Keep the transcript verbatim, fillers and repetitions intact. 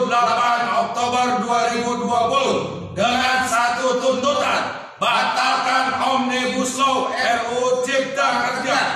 delapan Oktober dua ribu dua puluh dengan satu tuntutan: batalkan Omnibus Law R U U Cipta Kerja